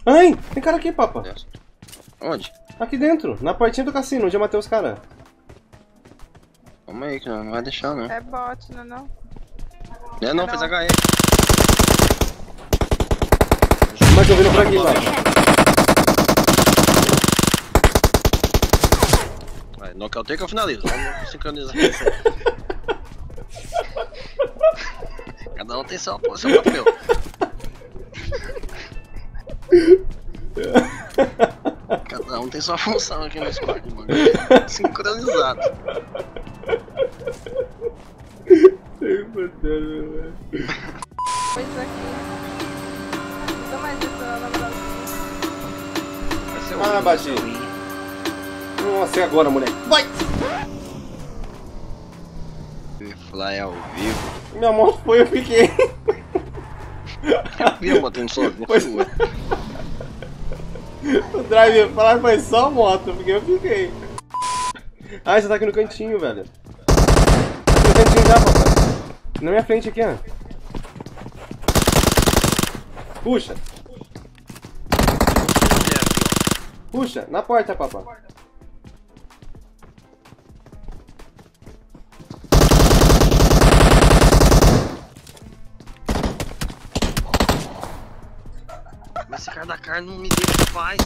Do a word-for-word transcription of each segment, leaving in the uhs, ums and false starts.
Ai, tem cara aqui, papa. Onde? Aqui dentro, na portinha do cassino, onde eu matei os caras. Calma aí, que não, não vai deixar, não. É bot, não é não? Não, não, fez H E. Mas eu vindo por aqui, papa. Vai, nocautei que eu finalizo. Vamos sincronizar. Cada um tem seu, seu papel. Cada um tem sua função aqui no squad, mano. Sincronizado. Pois aqui. Nunca mais isso, na namorada. Ah, bati. Nossa, e agora, moleque? Vai! Fly ao vivo. Minha moto foi, eu fiquei. Eu vi a moto indo sozinha. Pois... O drive falar foi só a moto, porque eu fiquei. Ah, você tá aqui no cantinho, velho. Aqui no cantinho já, papai. Na minha frente aqui, ó. Puxa. Puxa, na porta, papai. Mas esse cara da carne não me deixa em paz.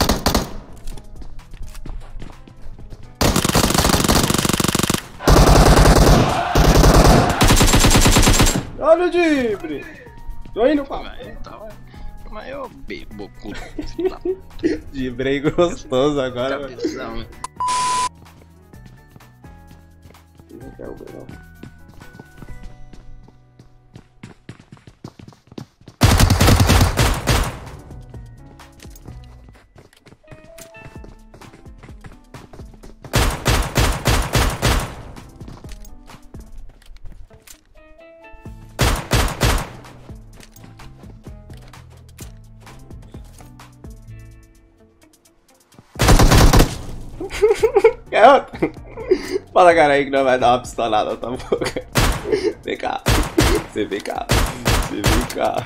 Olha o Dibre! Tô indo, papai. Mas eu bebo cu. Dibrei gostoso agora. Cabeção, né? Não quero ver, não. Quer outro? Fala, cara aí que não vai dar uma pistolada na tua boca. Vem cá. Você vem cá. Você vem cá.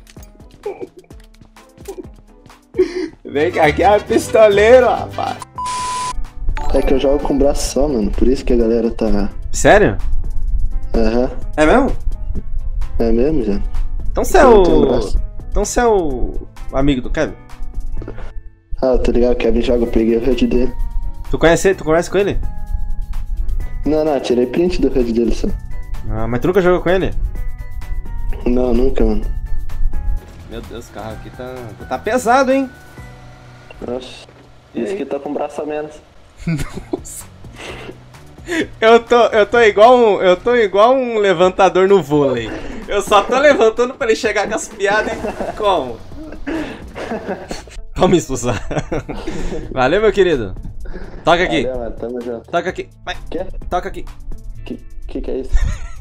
Vem cá, aqui é pistoleiro, rapaz. É que eu jogo com braço só, mano. Por isso que a galera tá... Sério? Aham. Uhum. É mesmo? É mesmo, já. Então você é o... Então você é o... amigo do Kevin? Ah, tô ligado, o Kevin joga, eu peguei o H U D dele. Tu conhece ele? Tu conhece com ele? Não, não, tirei print do H U D dele só. Ah, mas tu nunca jogou com ele? Não, nunca, mano. Meu Deus, o carro aqui tá... tá pesado, hein? Nossa. Isso que tá com braço a menos. Nossa. Eu tô, eu tô igual um, eu tô igual um levantador no vôlei. Eu só tô levantando pra ele chegar com as piadas e como? Toma isso, Zá. Valeu, meu querido. Toca aqui. Valeu, mano, tamo junto. Toca aqui. Vai. Quê? Toca aqui. Que que, que é isso?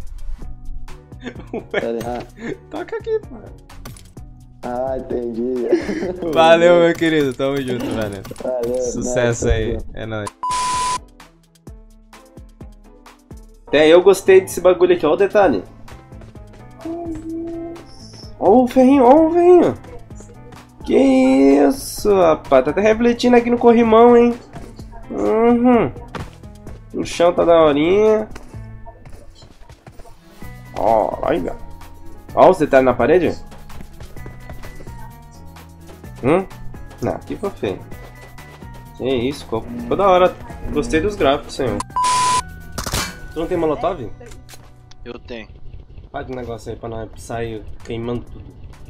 Ué, toca aqui, pô. Ah, entendi. Valeu, meu querido. Tamo junto, velho. Valeu. Sucesso não, aí. É nóis. Até eu gostei desse bagulho aqui. Olha o detalhe. Olha o ferrinho, olha o ferrinho. Que isso, rapaz. Tá até refletindo aqui no corrimão, hein. Uhum. O chão tá daorinha. Ó, olha. Ó os detalhes na parede. Hum? Não, aqui foi feio. Que isso, ficou, ficou da hora. Gostei dos gráficos, senhor. Tu não tem molotov? Eu tenho. Faz um negócio aí pra não sair queimando tudo.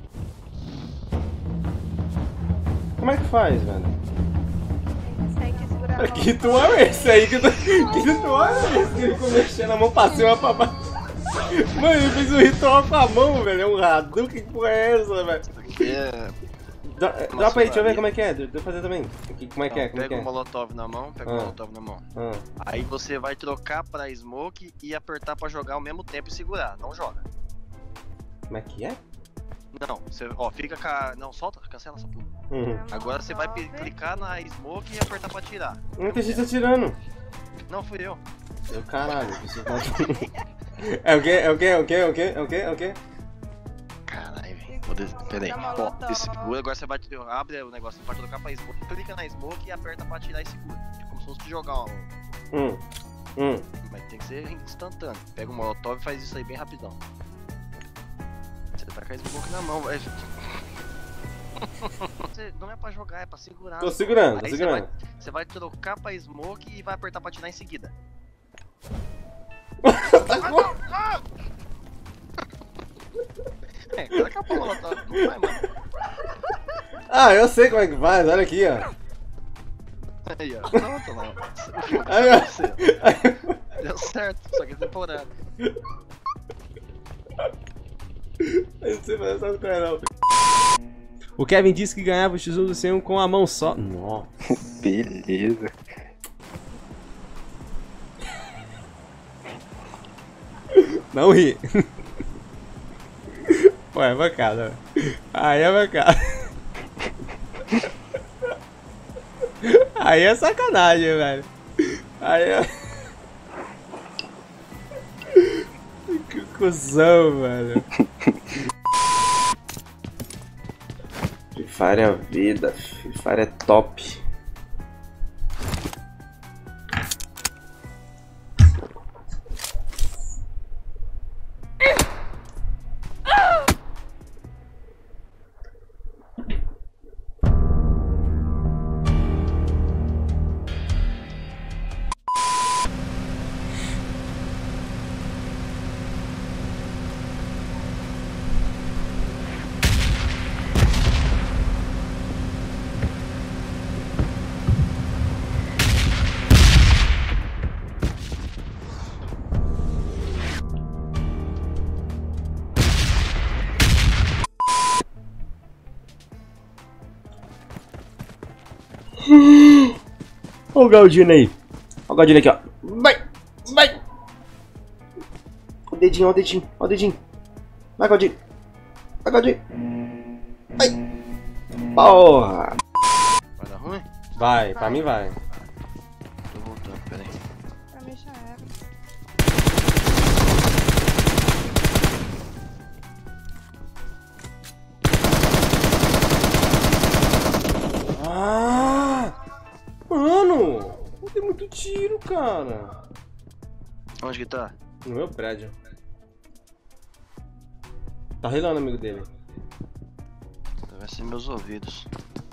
Como é que faz, velho? Tem que segurar a mão. Que tu é esse aí que tu, que tu é esse que ele ficou mexendo a mão pra cima pra baixo. Mano, ele fez um ritual com a mão, velho. É um Hadouken, que porra é essa, velho? Aqui é... Dropa aí, deixa eu ver como é que é. Deixa eu fazer também. Aqui, como é que é? Como é que pega é? o molotov na mão, pega Ah. o molotov na mão. Ah. Aí você vai trocar pra smoke e apertar pra jogar ao mesmo tempo e segurar, não joga. Como é que é? Não, você, ó, fica com a... Não, solta, cancela essa porra. Uhum. Agora você vai pi- clicar na smoke e apertar pra atirar. Não tem gente atirando. Não, fui eu. Meu caralho, você tá... É o quê? É o quê? É o quê? É o quê? É o quê? É o quê? Caralho, velho. Pera aí. Dá uma Ó, volta, você ó. segura, agora você vai, abre o negócio pra trocar pra smoke, clica na smoke e aperta pra atirar e segura. É como se fosse jogar um. Hum. Hum. Mas tem que ser instantâneo. Pega o molotov e faz isso aí bem rapidão. Você tá com a smoke na mão, velho. Você- Não é pra jogar, é pra segurar. Tô segurando, tô Aí você segurando. vai, você vai trocar pra smoke e vai apertar pra atirar em seguida. É, troca a molotov, não vai, mano. Ah, eu sei como é que faz, olha aqui, ó. Aí, ó. Pronto, não. Aí, ó. Aí, Deu certo, só que é temporário. eu não sei fazer essas coisas, não. O Kevin disse que ganhava o X um do C um com a mão só. Nossa. Beleza. Não ri. Pô, é bancada. Aí é bancada. Aí é sacanagem, velho. Aí é... Que cuzão, velho. Free Fire é a vida. Free Fire é top. Olha o Galdino aí. Olha o Galdino aqui, ó. Vai! Vai! O dedinho, olha o dedinho. Olha o dedinho. Vai, Galdino. Vai, Galdino. Vai! Porra! Vai dar ruim? Vai, pra mim vai. Tô voltando, pera aí. Pra mim já era. Ah! Mano! Eu dei muito tiro, cara. Onde que tá? No meu prédio. Tá relando, amigo dele. Vai ser meus ouvidos.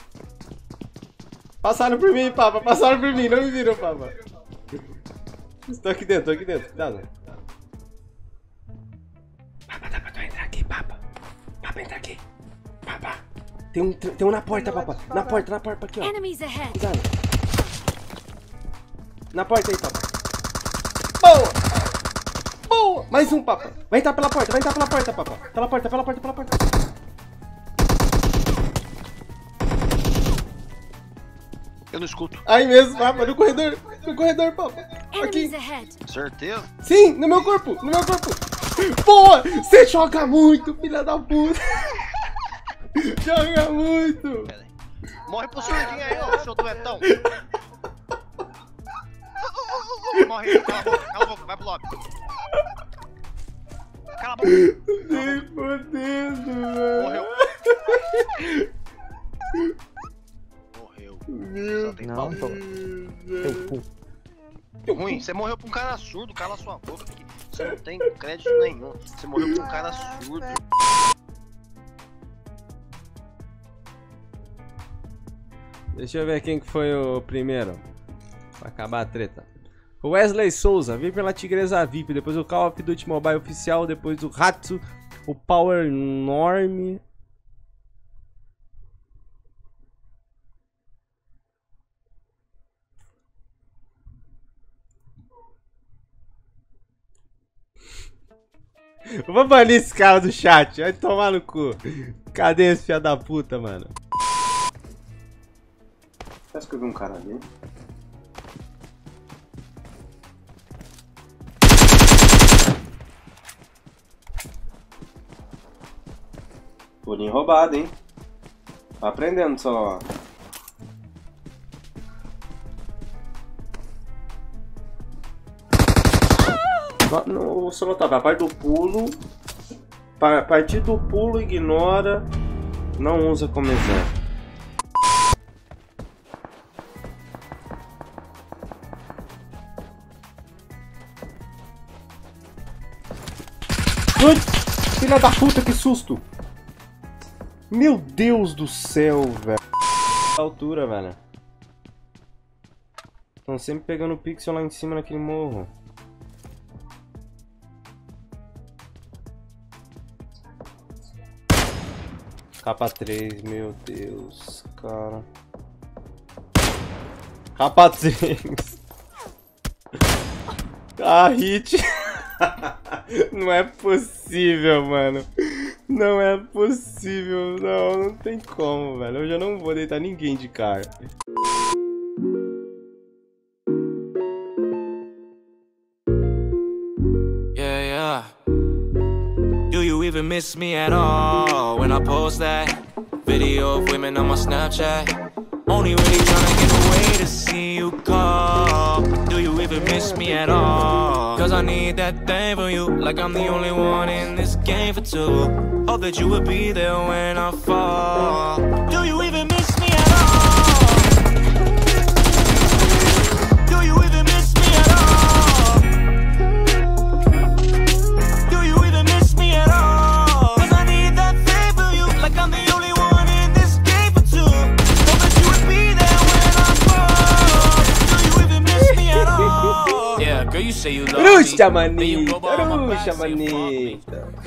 Passaram por mim, papa. Passaram por mim. Não me viram, papa. Estou aqui dentro, tô aqui dentro. Cuidado. Papa, dá pra tu entrar aqui, papa. Papa, entra aqui. Papa. Tem um, tem um na porta, papa. Na porta, na porta, aqui, ó. Enemies ahead. Cuidado. Na porta aí, papa. Boa! Boa! Mais um, papa. Vai entrar pela porta, vai entrar pela porta, papa. Pela porta, pela porta, pela porta. Eu não escuto. Aí mesmo, papa. No corredor. No corredor, papa. Enemies Aqui. ahead. Certeza? Sim, no meu corpo, no meu corpo. Boa! Você joga muito, filha da puta. Joga muito. Pera aí. Morre pro surdinho aí, ó, seu duetão. Morre aí, cala a boca, cala a boca, vai pro lobby. Cala a boca. Nem fodendo, velho. Morreu. Morreu. Meu Só tem Não, pau. tô. Deus. Ruim, você morreu pra um cara surdo, cala sua boca aqui. Você não tem crédito nenhum. Você morreu pra um cara surdo. Deixa eu ver quem que foi o primeiro. Pra acabar a treta. O Wesley Souza, veio pela Tigresa V I P, depois o Call of Duty Mobile oficial, depois o Hatsu, o Power Norm. Eu vou banir esse cara do chat, vai tomar no cu. Cadê esse filho da puta, mano? Acho que eu vi um cara ali. Pulinho roubado, hein? Tá aprendendo só. No Solotop, a parte do pulo. A partir do pulo, ignora Não usa como exemplo. Ai, filha da puta, que susto! Meu Deus do céu, velho. Altura, velho. Estão sempre pegando pixel lá em cima naquele morro. Capa três, meu Deus, cara. Capa três. Ah, hit. Não é possível, mano. Não é possível. Não, não tem como, velho. Eu já não vou deitar ninguém de cara. Yeah, yeah. Do you even miss me at all when I post that video of women on my Snapchat? Only really tryna get away to see you call. Do you even miss me at all? Cause I need that thing from you, like I'm the only one in this game for two. Hope that you would be there when I fall. Do you even miss me at all? Do you even miss me at all? Do you even miss me at all? Cause I need that thing from you, like I'm the only one in this game for two. Hope that you would be there when I fall. Do you even miss me at all? Yeah, girl, you say you love me. Ruxa, manita, ruxa, manita.